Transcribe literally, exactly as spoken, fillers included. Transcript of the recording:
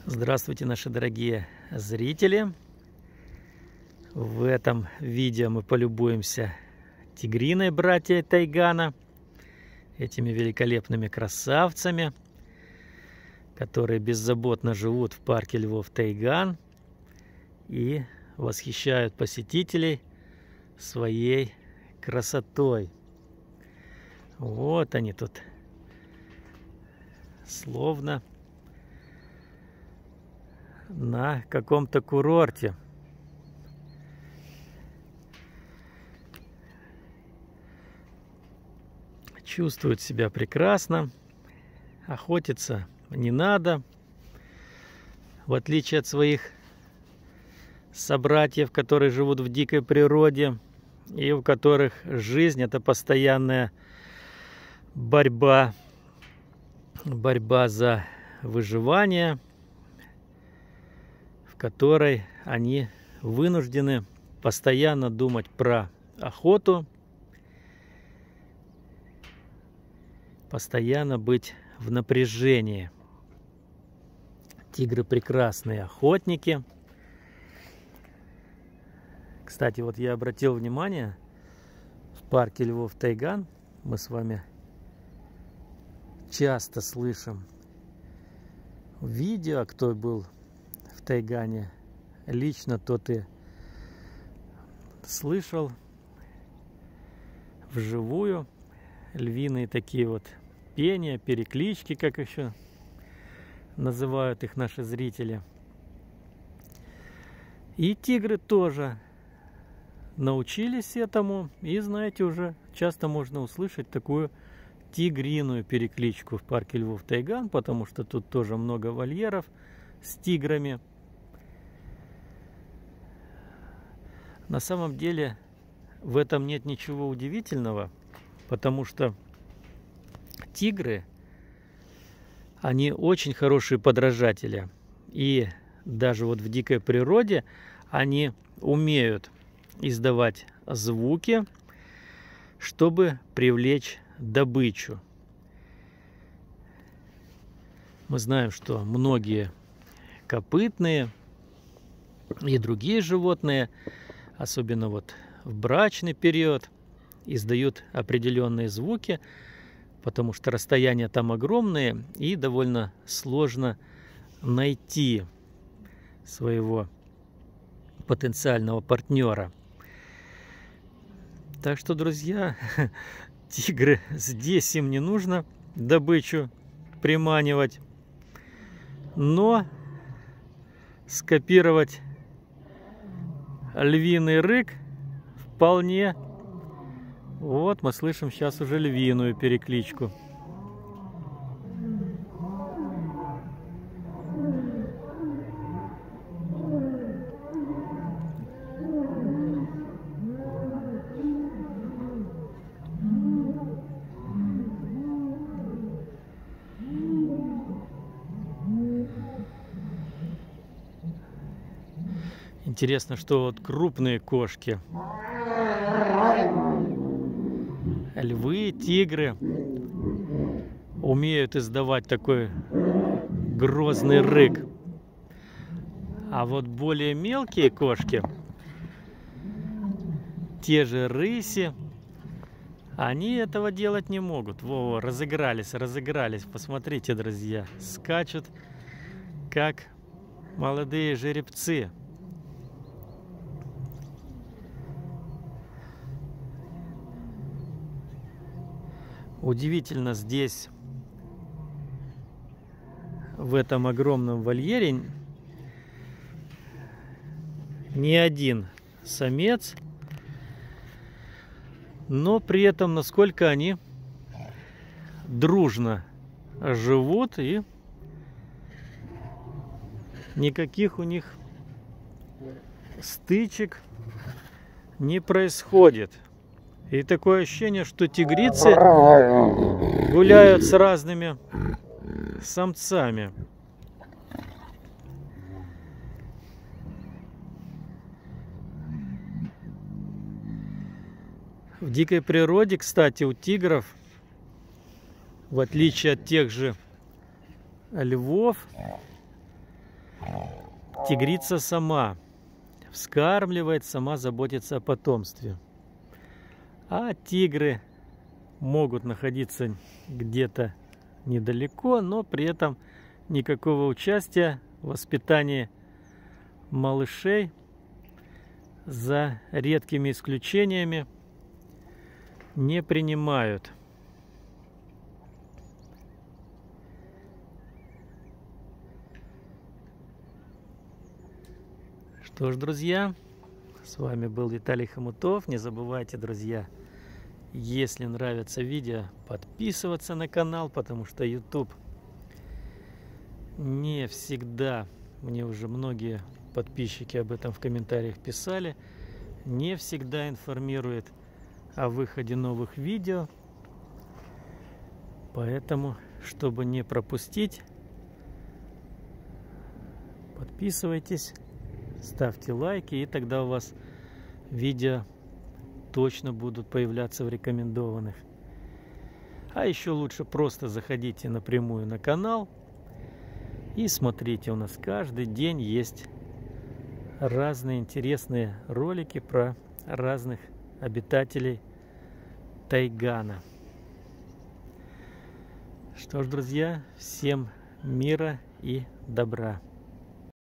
Здравствуйте, наши дорогие зрители! В этом видео мы полюбуемся тигриной братья Тайгана, этими великолепными красавцами, которые беззаботно живут в парке львов Тайган и восхищают посетителей своей красотой. Вот они тут, словно на каком-то курорте. Чувствуют себя прекрасно, охотиться не надо, в отличие от своих собратьев, которые живут в дикой природе и у которых жизнь — это постоянная борьба, борьба за выживание, в которой они вынуждены постоянно думать про охоту, постоянно быть в напряжении. Тигры прекрасные охотники. Кстати, вот я обратил внимание, в парке львов Тайган мы с вами часто слышим видео, кто был в Тайгане лично, тот и слышал вживую львиные такие вот пения, переклички, как еще называют их наши зрители. И тигры тоже научились этому, и, знаете, уже часто можно услышать такую тигриную перекличку в парке львов Тайган, потому что тут тоже много вольеров с тиграми. На самом деле в этом нет ничего удивительного, потому что тигры, они очень хорошие подражатели. И даже вот в дикой природе они умеют издавать звуки, чтобы привлечь добычу. Мы знаем, что многие копытные и другие животные, особенно вот в брачный период, издают определенные звуки, потому что расстояния там огромные и довольно сложно найти своего потенциального партнера. Так что, друзья, тигры, здесь им не нужно добычу приманивать, но скопировать львиный рык вполне. Вот мы слышим сейчас уже львиную перекличку. Интересно, что вот крупные кошки, львы, тигры, умеют издавать такой грозный рык. А вот более мелкие кошки, те же рыси, они этого делать не могут. Во, разыгрались, разыгрались. Посмотрите, друзья, скачут, как молодые жеребцы. Удивительно, здесь, в этом огромном вольере, ни один самец, но при этом насколько они дружно живут, и никаких у них стычек не происходит. И такое ощущение, что тигрицы гуляют с разными самцами. В дикой природе, кстати, у тигров, в отличие от тех же львов, тигрица сама вскармливает, сама заботится о потомстве. А тигры могут находиться где-то недалеко, но при этом никакого участия в воспитании малышей, за редкими исключениями, не принимают. Что ж, друзья, с вами был Виталий Хомутов. Не забывайте, друзья, если нравится видео, подписываться на канал, потому что YouTube не всегда, мне уже многие подписчики об этом в комментариях писали, не всегда информирует о выходе новых видео. Поэтому, чтобы не пропустить, подписывайтесь, ставьте лайки, и тогда у вас видео точно будут появляться в рекомендованных. А еще лучше просто заходите напрямую на канал и смотрите. У нас каждый день есть разные интересные ролики про разных обитателей тайгана. Что ж, друзья, всем мира и добра.